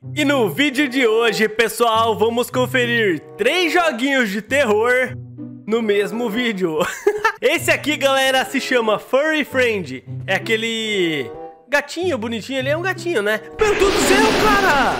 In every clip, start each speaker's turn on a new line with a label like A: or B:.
A: E no vídeo de hoje, pessoal, vamos conferir 3 joguinhos de terror no mesmo vídeo. Esse aqui, galera, se chama Furry Friend. É aquele gatinho bonitinho, ele é um gatinho, né? Meu Deus do céu, cara!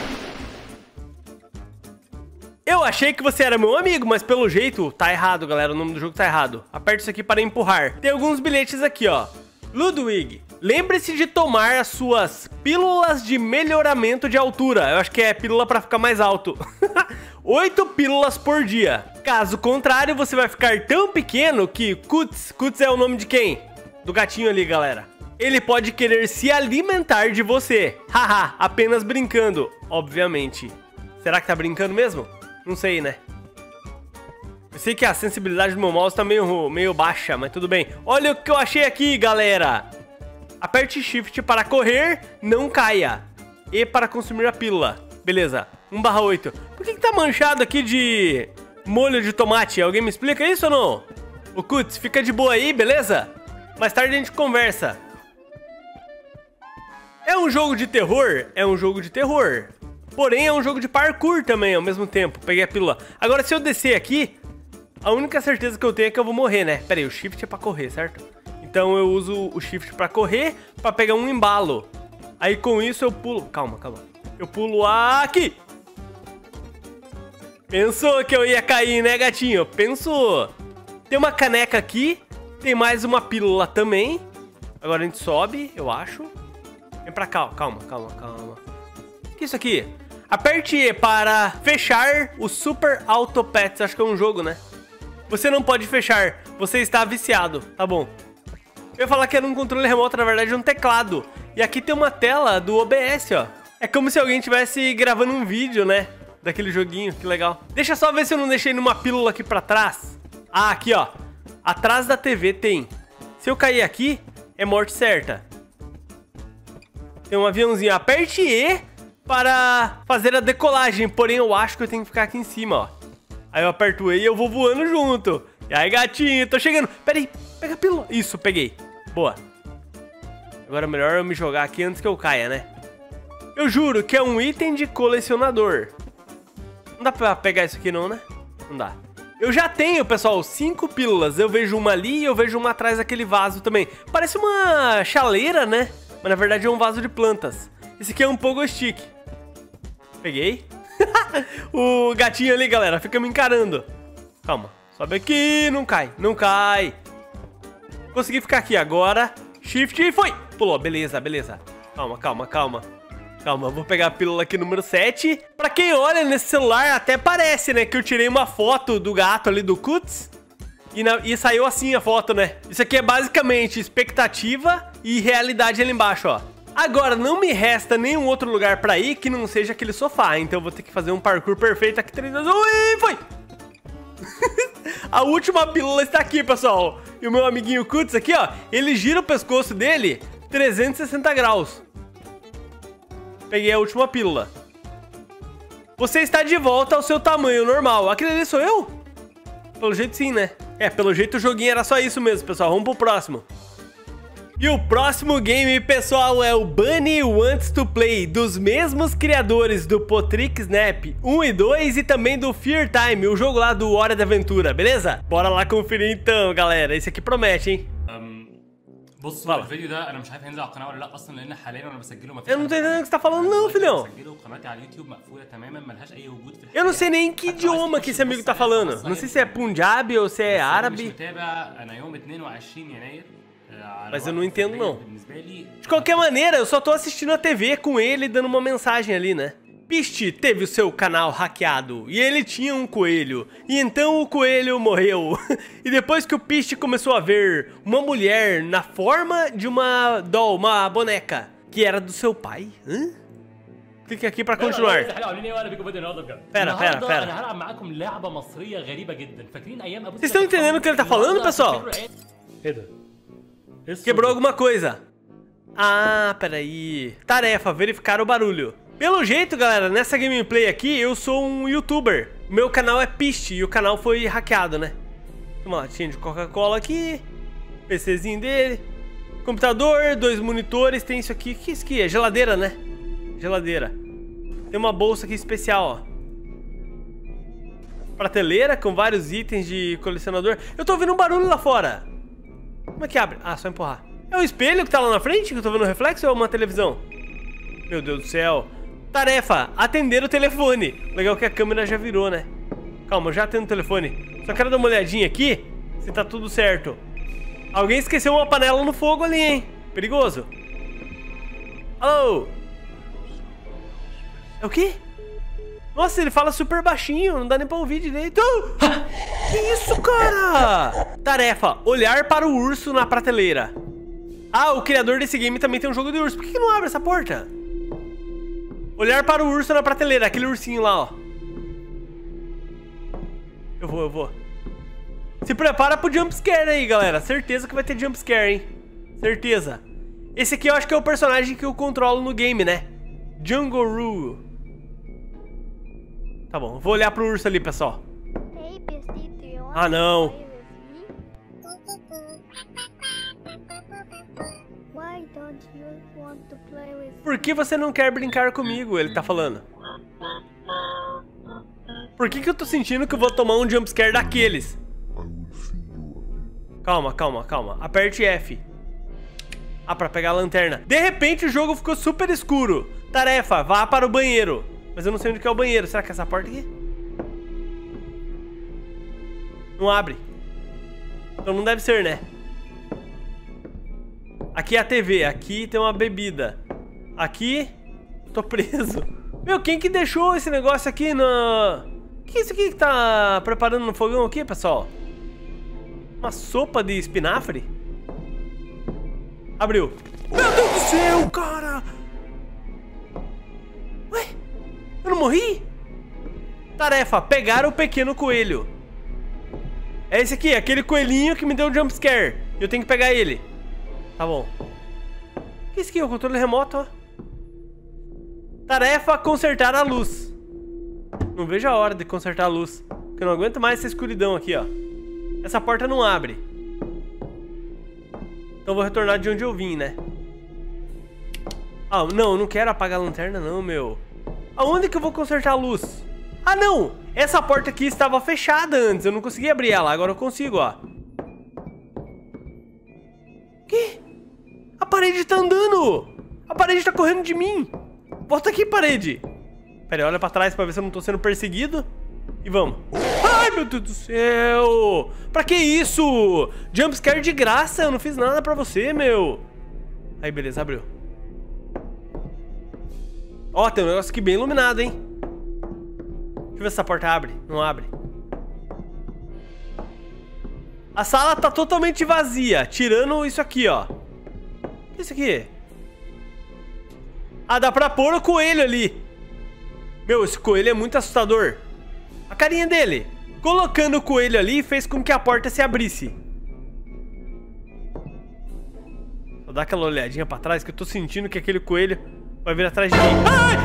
A: Eu achei que você era meu amigo, mas pelo jeito tá errado, galera. O nome do jogo tá errado. Aperta isso aqui para empurrar. Tem alguns bilhetes aqui, ó. Ludwig, lembre-se de tomar as suas pílulas de melhoramento de altura. Eu acho que é pílula para ficar mais alto. 8 pílulas por dia. Caso contrário, você vai ficar tão pequeno que Kutz é o nome de quem? Do gatinho ali, galera. Ele pode querer se alimentar de você. Haha, apenas brincando, obviamente. Será que tá brincando mesmo? Não sei, né? Eu sei que a sensibilidade do meu mouse tá meio baixa, mas tudo bem. Olha o que eu achei aqui, galera. Aperte Shift para correr, não caia. E para consumir a pílula. Beleza, 1/8. Por que tá manchado aqui de molho de tomate? Alguém me explica isso ou não? O Kutz, fica de boa aí, beleza? Mais tarde a gente conversa. É um jogo de terror? É um jogo de terror. Porém, é um jogo de parkour também, ao mesmo tempo. Peguei a pílula. Agora, se eu descer aqui, a única certeza que eu tenho é que eu vou morrer, né? Pera aí, o Shift é pra correr, certo? Então eu uso o Shift pra correr, pra pegar um embalo. Aí com isso eu pulo... Calma. Eu pulo aqui. Pensou que eu ia cair, né, gatinho? Pensou. Tem uma caneca aqui. Tem mais uma pílula também. Agora a gente sobe, eu acho. Vem pra cá, ó. Calma. O que é isso aqui? Aperte E para fechar o Super Auto Pets. Acho que é um jogo, né? Você não pode fechar. Você está viciado. Tá bom. Eu ia falar que era um controle remoto, na verdade é um teclado. E aqui tem uma tela do OBS, ó. É como se alguém estivesse gravando um vídeo, né? Daquele joguinho, que legal. Deixa só ver se eu não deixei numa pílula aqui pra trás. Ah, aqui, ó. Atrás da TV tem. Se eu cair aqui, é morte certa. Tem um aviãozinho. Aperte E para fazer a decolagem. Porém, eu acho que eu tenho que ficar aqui em cima, ó. Aí eu aperto E e eu vou voando junto. E aí, gatinho, tô chegando. Pera aí, pega a pílula. Isso, peguei. Boa. Agora é melhor eu me jogar aqui antes que eu caia, né? Eu juro que é um item de colecionador. Não dá pra pegar isso aqui não, né? Não dá. Eu já tenho, pessoal, 5 pílulas. Eu vejo uma ali e eu vejo uma atrás daquele vaso também. Parece uma chaleira, né? Mas na verdade é um vaso de plantas. Esse aqui é um pogo stick. Peguei. O gatinho ali, galera, fica me encarando. Calma, sobe aqui, não cai. Consegui ficar aqui agora. Shift e foi. Pulou, beleza. Calma, vou pegar a pílula aqui número 7. Pra quem olha nesse celular, até parece, né, que eu tirei uma foto do gato ali do Kutz. E saiu assim a foto, né? Isso aqui é basicamente expectativa e realidade ali embaixo, ó. Agora, não me resta nenhum outro lugar pra ir que não seja aquele sofá. Então eu vou ter que fazer um parkour perfeito aqui. 3, 2, 1 e foi! A última pílula está aqui, pessoal. E o meu amiguinho Kutz aqui, ó, ele gira o pescoço dele 360 graus. Peguei a última pílula. Você está de volta ao seu tamanho normal. Aquele ali sou eu? Pelo jeito sim, né? É, pelo jeito o joguinho era só isso mesmo, pessoal. Vamos pro próximo. E o próximo game, pessoal, é o Bunny Wants to Play, dos mesmos criadores do Potrick Snap 1 e 2 e também do Fear Time, o jogo lá do Hora de Aventura, beleza? Bora lá conferir então, galera. Esse aqui promete, hein?
B: بصوا الفيديو ده انا مش عارف هينزل على القناه ولا لا اصلا لان حاليا انا بسجله
A: Eu não tô entendendo o que você tá falando não, filhão.
B: قناتي على اليوتيوب مقفوله تماما ملهاش اي وجود في
A: Eu não sei nem que idioma que esse amigo tá falando. Não sei se é Punjabi ou se é árabe.
B: انا يوم 22 يناير
A: Mas eu não entendo não. De qualquer maneira, eu só tô assistindo a TV com ele dando uma mensagem ali, né? Piste teve o seu canal hackeado e ele tinha um coelho. E então o coelho morreu. E depois que o Piste começou a ver uma mulher na forma de uma doll, uma boneca, que era do seu pai. Hã? Clique aqui pra continuar. Pera. Vocês estão entendendo o que ele tá falando, pessoal? Quebrou alguma coisa. Ah, peraí. Tarefa, verificar o barulho. Pelo jeito, galera, nessa gameplay aqui, eu sou um youtuber. Meu canal é Piste e o canal foi hackeado, né? Uma latinha de Coca-Cola aqui. PCzinho dele. Computador, 2 monitores, tem isso aqui. O que é isso aqui? É geladeira, né? Geladeira. Tem uma bolsa aqui especial, ó. Prateleira com vários itens de colecionador. Eu tô ouvindo um barulho lá fora. Como é que abre? Ah, só empurrar. É um espelho que tá lá na frente que eu tô vendo o reflexo ou é uma televisão? Meu Deus do céu. Tarefa, atender o telefone. Legal que a câmera já virou, né? Calma, eu já atendo o telefone. Só quero dar uma olhadinha aqui se tá tudo certo. Alguém esqueceu uma panela no fogo ali, hein? Perigoso. Alô? É o quê? Nossa, ele fala super baixinho, não dá nem pra ouvir direito. Que isso, cara? Tarefa, olhar para o urso na prateleira. Ah, o criador desse game também tem um jogo de urso. Por que não abre essa porta? Olhar para o urso na prateleira, aquele ursinho lá, ó. Eu vou. Se prepara pro jumpscare aí, galera. Certeza que vai ter jumpscare, hein? Certeza. Esse aqui eu acho que é o personagem que eu controlo no game, né? Jungle Roo. Tá bom, vou olhar pro urso ali, pessoal. Ah, não. Por que você não quer brincar comigo? Ele tá falando. Por que eu tô sentindo que eu vou tomar um jumpscare daqueles? Calma. Aperte F. Ah, pra pegar a lanterna. De repente o jogo ficou super escuro. Tarefa, vá para o banheiro. Mas eu não sei onde que é o banheiro. Será que é essa porta aqui? Não abre. Então não deve ser, né? Aqui é a TV. Aqui tem uma bebida. Aqui... Tô preso. Meu, quem que deixou esse negócio aqui na... O que é isso aqui que tá preparando no fogão aqui, pessoal? Uma sopa de espinafre? Abriu. Meu Deus do céu, cara! Ué? Eu não morri? Tarefa, pegar o pequeno coelho. É esse aqui, aquele coelhinho que me deu um jumpscare. Eu tenho que pegar ele. Tá bom. O que é isso aqui? O controle remoto, ó. Tarefa, consertar a luz. Não vejo a hora de consertar a luz. Porque eu não aguento mais essa escuridão aqui, ó. Essa porta não abre. Então eu vou retornar de onde eu vim, né? Ah, não, eu não quero apagar a lanterna não, meu. Aonde que eu vou consertar a luz? Ah, não! Essa porta aqui estava fechada antes. Eu não conseguia abrir ela, agora eu consigo, ó. Que? A parede tá andando! A parede tá correndo de mim! Volta aqui, parede! Pera aí, olha pra trás pra ver se eu não tô sendo perseguido. E vamos. Ai, meu Deus do céu! Pra que isso? Jumpscare de graça, eu não fiz nada pra você, meu. Aí, beleza, abriu. Ó, tem um negócio aqui bem iluminado, hein? Deixa eu ver se essa porta abre. Não abre. A sala tá totalmente vazia, tirando isso aqui, ó. O que é isso aqui? Ah, dá pra pôr o coelho ali. Meu, esse coelho é muito assustador. A carinha dele. Colocando o coelho ali fez com que a porta se abrisse. Vou dar aquela olhadinha pra trás que eu tô sentindo que aquele coelho vai vir atrás de mim.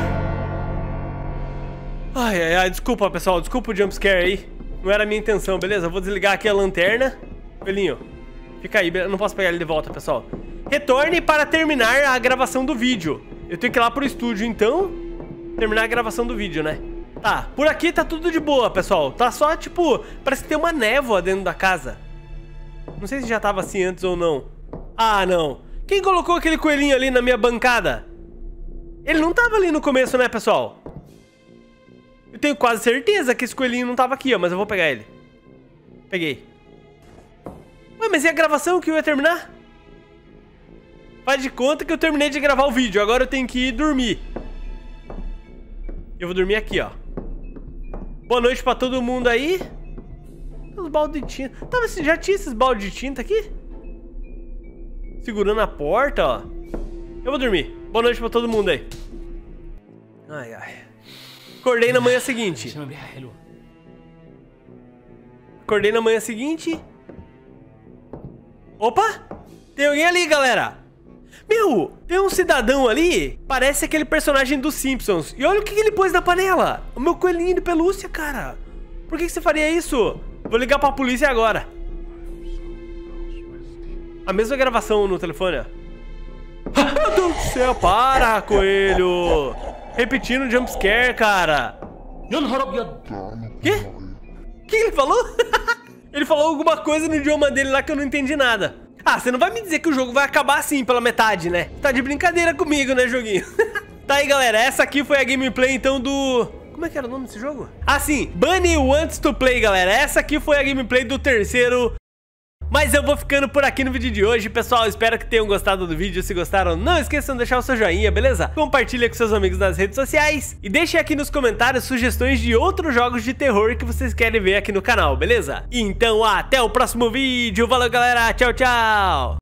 A: Ai, desculpa, pessoal. Desculpa o jumpscare aí. Não era a minha intenção, beleza? Eu vou desligar aqui a lanterna. Coelhinho, fica aí. Eu não posso pegar ele de volta, pessoal. Retorne para terminar a gravação do vídeo. Eu tenho que ir lá pro estúdio, então. Terminar a gravação do vídeo, né? Tá, por aqui tá tudo de boa, pessoal. Tá só, tipo, parece que tem uma névoa dentro da casa. Não sei se já tava assim antes ou não. Ah, não. Quem colocou aquele coelhinho ali na minha bancada? Ele não tava ali no começo, né, pessoal? Eu tenho quase certeza que esse coelhinho não tava aqui, ó. Mas eu vou pegar ele. Peguei. Ué, mas e a gravação que eu ia terminar? Faz de conta que eu terminei de gravar o vídeo. Agora eu tenho que ir dormir. Eu vou dormir aqui, ó. Boa noite pra todo mundo aí. Os baldes de tinta. Tá, mas já tinha esses baldes de tinta aqui? Segurando a porta, ó. Eu vou dormir. Boa noite pra todo mundo aí. Ai, ai. Acordei na manhã seguinte. Acordei na manhã seguinte. Opa! Tem alguém ali, galera. Meu, tem um cidadão ali. Parece aquele personagem dos Simpsons. E olha o que ele pôs na panela. O meu coelhinho de pelúcia, cara. Por que você faria isso? Vou ligar pra polícia agora. A mesma gravação no telefone, ó. Meu Deus do céu, para, coelho. repetindo o jumpscare, cara. Quê? O que ele falou? Ele falou alguma coisa no idioma dele lá que eu não entendi nada. Ah, você não vai me dizer que o jogo vai acabar assim pela metade, né? Tá de brincadeira comigo, né, joguinho? Tá aí, galera. Essa aqui foi a gameplay, então, do... Como é que era o nome desse jogo? Ah, sim. Bunny Wants to Play, galera. Essa aqui foi a gameplay do terceiro... Mas eu vou ficando por aqui no vídeo de hoje, pessoal. Espero que tenham gostado do vídeo. Se gostaram, não esqueçam de deixar o seu joinha, beleza? Compartilha com seus amigos nas redes sociais. E deixem aqui nos comentários sugestões de outros jogos de terror que vocês querem ver aqui no canal, beleza? Então, até o próximo vídeo. Valeu, galera. Tchau, tchau.